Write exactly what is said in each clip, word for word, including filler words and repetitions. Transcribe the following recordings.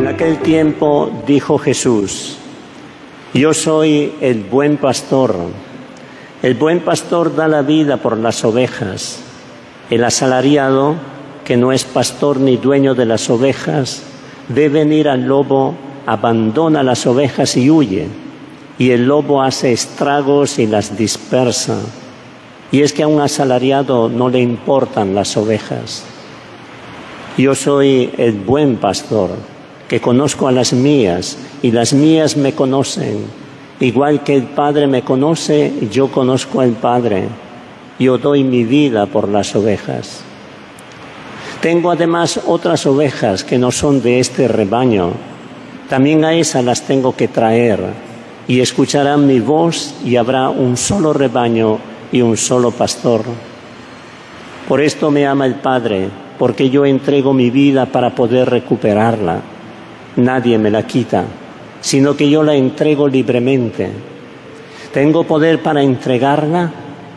En aquel tiempo dijo Jesús: yo soy el buen pastor. El buen pastor da la vida por las ovejas. El asalariado, que no es pastor ni dueño de las ovejas, ve venir al lobo, abandona las ovejas y huye. Y el lobo hace estragos y las dispersa. Y es que a un asalariado no le importan las ovejas. Yo soy el buen pastor, que conozco a las mías, y las mías me conocen. Igual que el Padre me conoce, yo conozco al Padre. Yo doy mi vida por las ovejas. Tengo además otras ovejas que no son de este rebaño. También a esas las tengo que traer, y escucharán mi voz, y habrá un solo rebaño y un solo pastor. Por esto me ama el Padre, porque yo entrego mi vida para poder recuperarla. Nadie me la quita, sino que yo la entrego libremente. Tengo poder para entregarla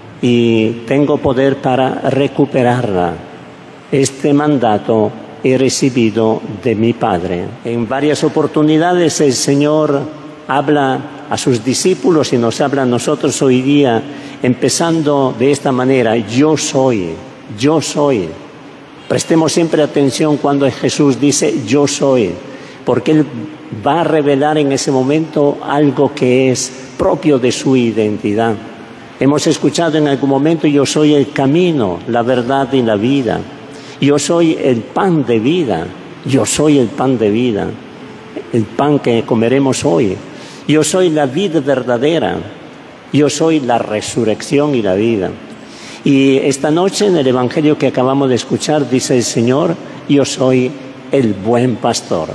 y tengo poder para recuperarla. Este mandato he recibido de mi Padre. En varias oportunidades el Señor habla a sus discípulos y nos habla a nosotros hoy día, empezando de esta manera: yo soy, yo soy. Prestemos siempre atención cuando Jesús dice yo soy, porque Él va a revelar en ese momento algo que es propio de su identidad. Hemos escuchado en algún momento: yo soy el camino, la verdad y la vida. Yo soy el pan de vida. Yo soy el pan de vida, el pan que comeremos hoy. Yo soy la vida verdadera. Yo soy la resurrección y la vida. Y esta noche en el Evangelio que acabamos de escuchar dice el Señor: yo soy el buen pastor.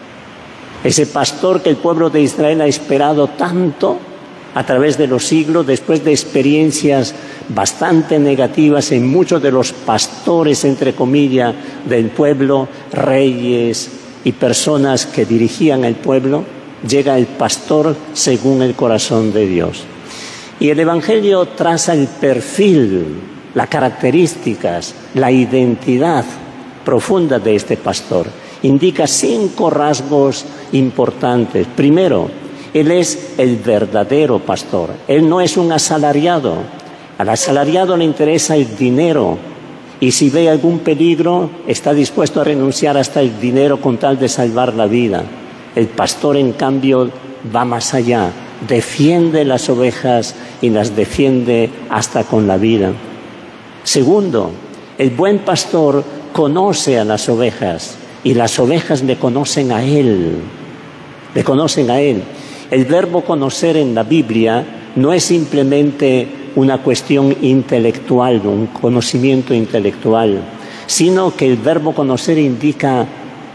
Ese pastor que el pueblo de Israel ha esperado tanto a través de los siglos, después de experiencias bastante negativas en muchos de los pastores, entre comillas, del pueblo, reyes y personas que dirigían el pueblo, llega el pastor según el corazón de Dios. Y el Evangelio traza el perfil, las características, la identidad profunda de este pastor. Indica cinco rasgos importantes. Primero, Él es el verdadero pastor. Él no es un asalariado. Al asalariado le interesa el dinero, y si ve algún peligro está dispuesto a renunciar hasta el dinero con tal de salvar la vida. El pastor, en cambio, va más allá. Defiende las ovejas y las defiende hasta con la vida. Segundo, el buen pastor conoce a las ovejas y las ovejas le conocen a Él. Le conocen a Él. El verbo conocer en la Biblia no es simplemente una cuestión intelectual, un conocimiento intelectual, sino que el verbo conocer indica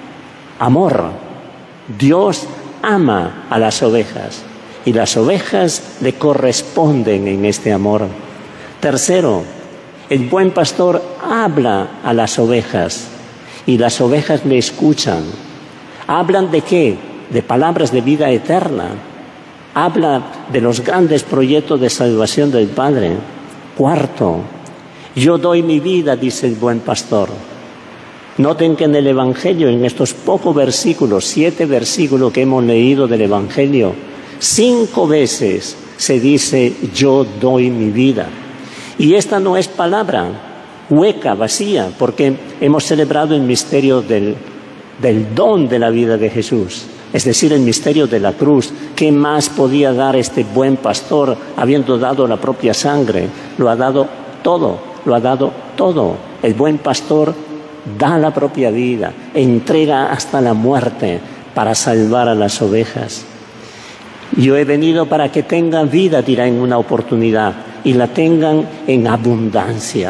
amor. Dios ama a las ovejas y las ovejas le corresponden en este amor. Tercero, el buen pastor habla a las ovejas y las ovejas le escuchan. ¿Hablan de qué? De palabras de vida eterna. Habla de los grandes proyectos de salvación del Padre. Cuarto, yo doy mi vida, dice el buen pastor. Noten que en el Evangelio, en estos pocos versículos, siete versículos que hemos leído del Evangelio, cinco veces se dice yo doy mi vida. Y esta no es palabra hueca, vacía, porque hemos celebrado el misterio del, del don de la vida de Jesús, es decir, el misterio de la cruz. ¿Qué más podía dar este buen pastor habiendo dado la propia sangre? Lo ha dado todo, lo ha dado todo. El buen pastor da la propia vida, entrega hasta la muerte para salvar a las ovejas. Yo he venido para que tengan vida, dirá en una oportunidad, y la tengan en abundancia.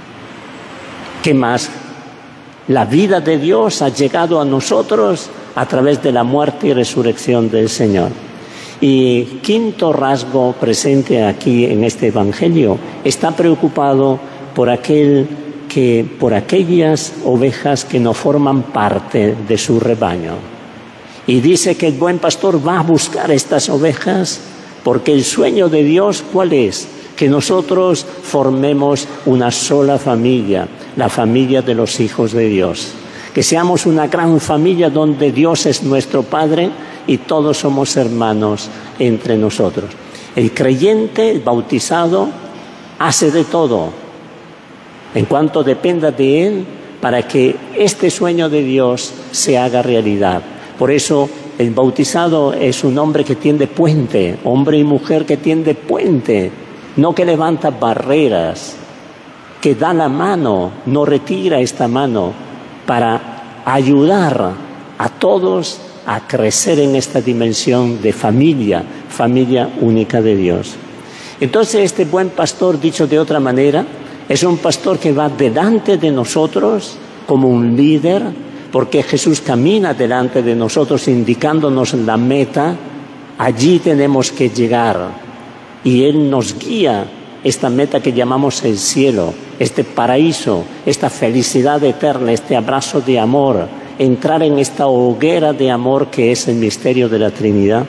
¿Qué más? La vida de Dios ha llegado a nosotros a través de la muerte y resurrección del Señor. Y quinto rasgo presente aquí en este Evangelio: está preocupado por aquel que, por aquellas ovejas que no forman parte de su rebaño. Y dice que el buen pastor va a buscar estas ovejas, porque el sueño de Dios, ¿cuál es? Que nosotros formemos una sola familia, la familia de los hijos de Dios. que seamos una gran familia donde Dios es nuestro Padre y todos somos hermanos entre nosotros. El creyente, el bautizado, hace de todo en cuanto dependa de Él para que este sueño de Dios se haga realidad. Por eso el bautizado es un hombre que tiende puente, hombre y mujer que tiende puente, no que levanta barreras, que da la mano, no retira esta mano para ayudar a todos a crecer en esta dimensión de familia, familia única de Dios. Entonces este buen pastor, dicho de otra manera, es un pastor que va delante de nosotros como un líder, porque Jesús camina delante de nosotros indicándonos la meta. Allí tenemos que llegar y Él nos guía esta meta que llamamos el cielo, este paraíso, esta felicidad eterna, este abrazo de amor, entrar en esta hoguera de amor que es el misterio de la Trinidad.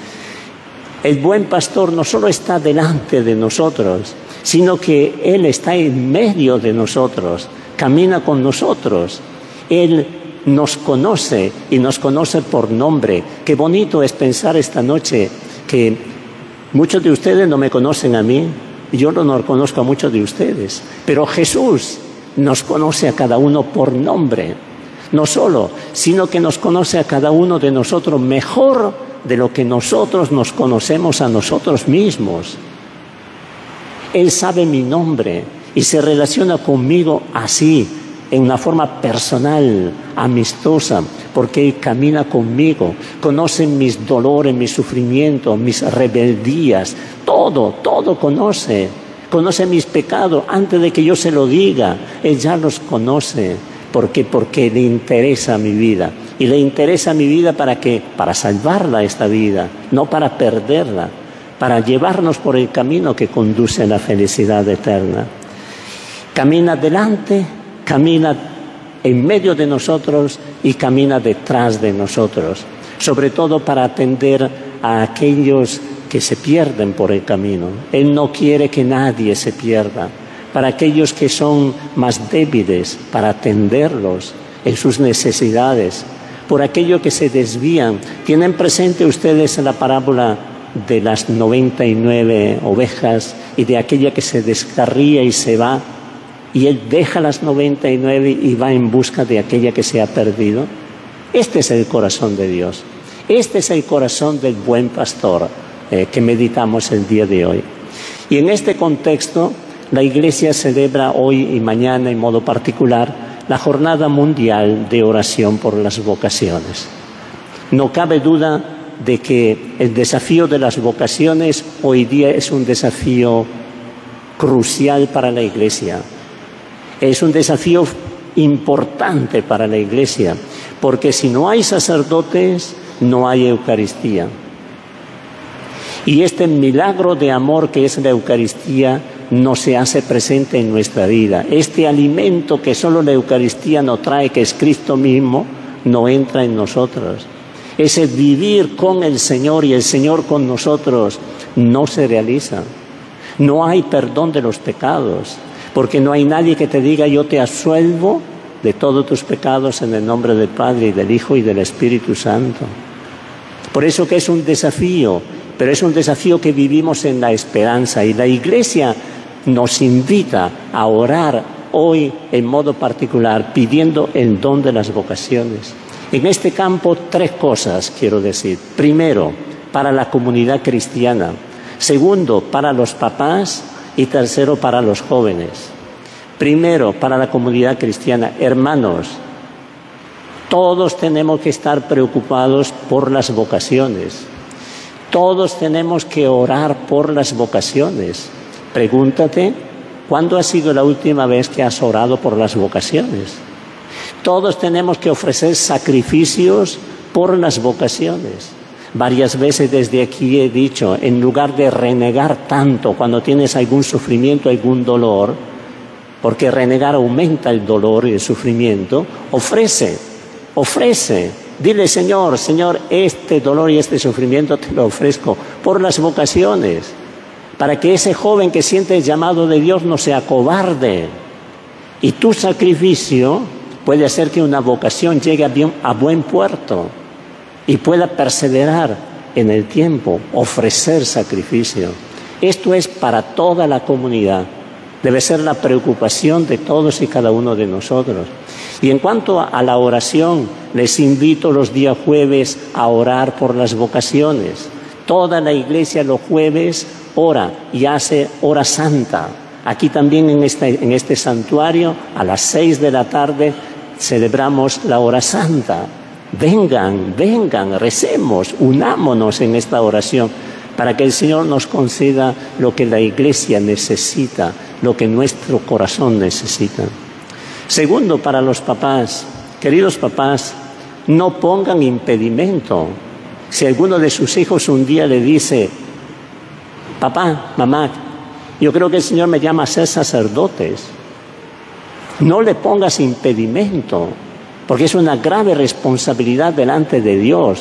El buen pastor no solo está delante de nosotros, sino que Él está en medio de nosotros, camina con nosotros. Él nos conoce y nos conoce por nombre. Qué bonito es pensar esta noche que muchos de ustedes no me conocen a mí, y yo no conozco a muchos de ustedes, pero Jesús nos conoce a cada uno por nombre. No solo, sino que nos conoce a cada uno de nosotros mejor de lo que nosotros nos conocemos a nosotros mismos. Él sabe mi nombre y se relaciona conmigo así, en una forma personal, amistosa, porque Él camina conmigo, conoce mis dolores, mis sufrimientos, mis rebeldías, todo, todo conoce, conoce mis pecados antes de que yo se lo diga. Él ya los conoce. ¿Por qué? Porque le interesa mi vida. Y le interesa mi vida para qué? Para salvarla esta vida, no para perderla, para llevarnos por el camino que conduce a la felicidad eterna. Camina delante, camina en medio de nosotros y camina detrás de nosotros, sobre todo para atender a aquellos que se pierden por el camino. Él no quiere que nadie se pierda. Para aquellos que son más débiles, para atenderlos en sus necesidades. Por aquellos que se desvían. ¿Tienen presente ustedes la parábola de las noventa y nueve ovejas y de aquella que se descarría y se va? Y él deja las noventa y nueve y va en busca de aquella que se ha perdido. Este es el corazón de Dios. Este es el corazón del buen pastor eh, que meditamos el día de hoy. Y en este contexto, la Iglesia celebra hoy y mañana en modo particular la Jornada Mundial de Oración por las Vocaciones. No cabe duda de que el desafío de las vocaciones hoy día es un desafío crucial para la Iglesia. Es un desafío importante para la Iglesia, porque si no hay sacerdotes, no hay Eucaristía. Y este milagro de amor que es la Eucaristía no se hace presente en nuestra vida. Este alimento que solo la Eucaristía nos trae, que es Cristo mismo, no entra en nosotros. Ese vivir con el Señor y el Señor con nosotros no se realiza. No hay perdón de los pecados, porque no hay nadie que te diga yo te absuelvo de todos tus pecados en el nombre del Padre y del Hijo y del Espíritu Santo. Por eso que es un desafío, pero es un desafío que vivimos en la esperanza, y la Iglesia nos invita a orar hoy en modo particular pidiendo el don de las vocaciones. En este campo tres cosas quiero decir. Primero, para la comunidad cristiana. Segundo, para los papás. Y tercero, para los jóvenes. Primero, para la comunidad cristiana. Hermanos, todos tenemos que estar preocupados por las vocaciones. Todos tenemos que orar por las vocaciones. Pregúntate, ¿cuándo ha sido la última vez que has orado por las vocaciones? Todos tenemos que ofrecer sacrificios por las vocaciones. Varias veces desde aquí he dicho, en lugar de renegar tanto cuando tienes algún sufrimiento, algún dolor, porque renegar aumenta el dolor y el sufrimiento, ofrece, ofrece. Dile, Señor, Señor, este dolor y este sufrimiento te lo ofrezco por las vocaciones, para que ese joven que siente el llamado de Dios no sea cobarde. Y tu sacrificio puede hacer que una vocación llegue a, bien, a buen puerto y pueda perseverar en el tiempo, ofrecer sacrificio. Esto es para toda la comunidad. Debe ser la preocupación de todos y cada uno de nosotros. Y en cuanto a la oración, les invito los días jueves a orar por las vocaciones. Toda la iglesia los jueves ora y hace hora santa. Aquí también en este, en este santuario, a las seis de la tarde, celebramos la hora santa. Vengan, vengan, recemos, unámonos en esta oración para que el Señor nos conceda lo que la iglesia necesita, lo que nuestro corazón necesita. Segundo, para los papás, queridos papás, no pongan impedimento. Si alguno de sus hijos un día le dice, papá, mamá, yo creo que el Señor me llama a ser sacerdotes, no le pongas impedimento, porque es una grave responsabilidad delante de Dios.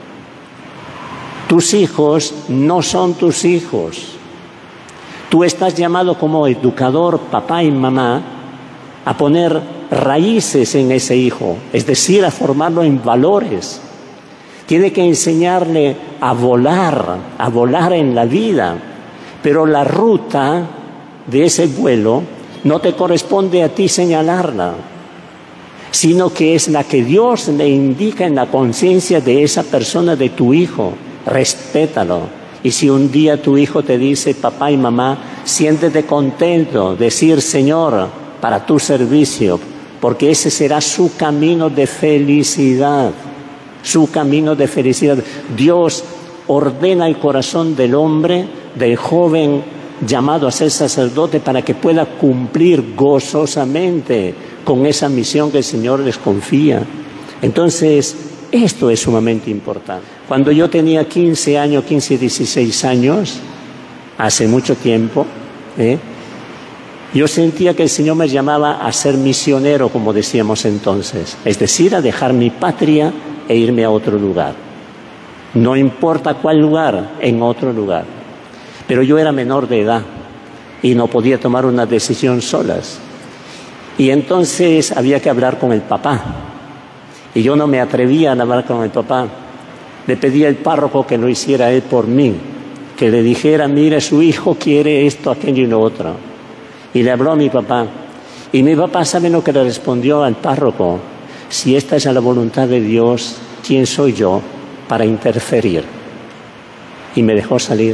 Tus hijos no son tus hijos. Tú estás llamado como educador, papá y mamá, a poner raíces en ese hijo, es decir, a formarlo en valores. Tiene que enseñarle a volar, a volar en la vida, pero la ruta de ese vuelo no te corresponde a ti señalarla, sino que es la que Dios le indica en la conciencia de esa persona, de tu hijo. Respétalo. Y si un día tu hijo te dice, papá y mamá, siéntete contento, decir, Señor, para tu servicio, porque ese será su camino de felicidad, su camino de felicidad. Dios ordena el corazón del hombre, del joven llamado a ser sacerdote, para que pueda cumplir gozosamente con esa misión que el Señor les confía. Entonces, esto es sumamente importante. Cuando yo tenía quince años, quince, dieciséis años, hace mucho tiempo, ¿eh? yo sentía que el Señor me llamaba a ser misionero, como decíamos entonces, es decir, a dejar mi patria e irme a otro lugar. No importa cuál lugar, en otro lugar. Pero yo era menor de edad y no podía tomar una decisión solas. Y entonces había que hablar con el papá. Y yo no me atrevía a hablar con el papá. Le pedí al párroco que lo hiciera él por mí, que le dijera, mire, su hijo quiere esto, aquello y lo otro. Y le habló a mi papá. Y mi papá, ¿sabe lo que le respondió al párroco? Si esta es la voluntad de Dios, ¿quién soy yo para interferir? Y me dejó salir.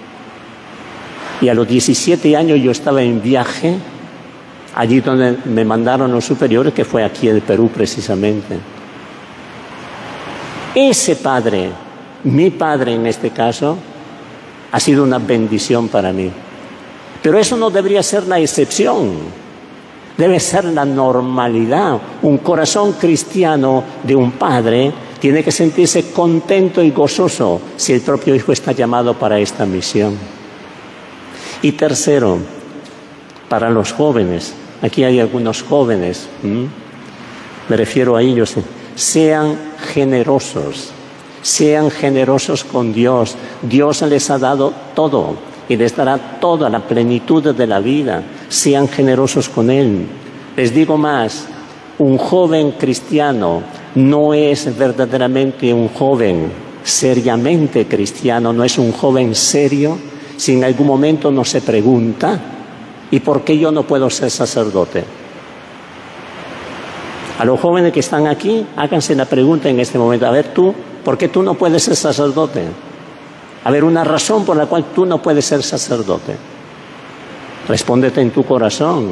Y a los diecisiete años yo estaba en viaje, allí donde me mandaron los superiores, que fue aquí en el Perú precisamente. Ese padre, mi padre en este caso, ha sido una bendición para mí. Pero eso no debería ser la excepción, debe ser la normalidad. Un corazón cristiano de un padre tiene que sentirse contento y gozoso si el propio hijo está llamado para esta misión. Y tercero, para los jóvenes, aquí hay algunos jóvenes, ¿m? me refiero a ellos, sean generosos, sean generosos con Dios. Dios les ha dado todo y les dará toda la plenitud de la vida. Sean generosos con Él. Les digo más, un joven cristiano no es verdaderamente un joven seriamente cristiano, no es un joven serio si en algún momento no se pregunta, ¿y por qué yo no puedo ser sacerdote? A los jóvenes que están aquí, háganse la pregunta en este momento. A ver tú, ¿por qué tú no puedes ser sacerdote? A ver, una razón por la cual tú no puedes ser sacerdote. Respóndete en tu corazón.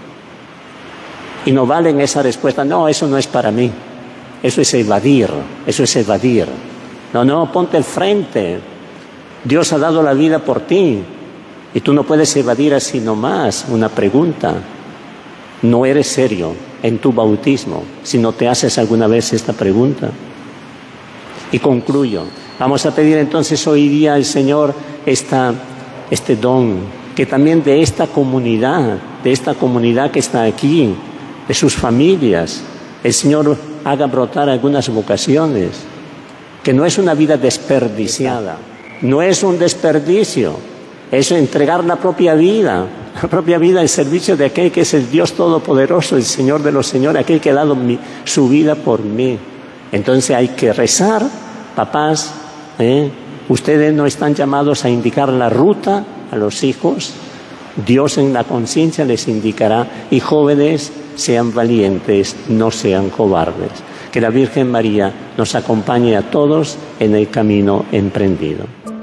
Y no valen esa respuesta, no, eso no es para mí. Eso es evadir, eso es evadir. No, no, ponte al frente. Dios ha dado la vida por ti. Y tú no puedes evadir así nomás una pregunta. No eres serio en tu bautismo si no te haces alguna vez esta pregunta. Y concluyo. Vamos a pedir entonces hoy día al Señor esta, este don, que también de esta comunidad, de esta comunidad que está aquí, de sus familias, el Señor haga brotar algunas vocaciones, que no es una vida desperdiciada, no es un desperdicio. es entregar la propia vida, la propia vida en servicio de aquel que es el Dios Todopoderoso, el Señor de los señores, aquel que ha dado mi, su vida por mí. Entonces hay que rezar, papás, ¿eh? Ustedes no están llamados a indicar la ruta a los hijos, Dios en la conciencia les indicará, y jóvenes, sean valientes, no sean cobardes. Que la Virgen María nos acompañe a todos en el camino emprendido.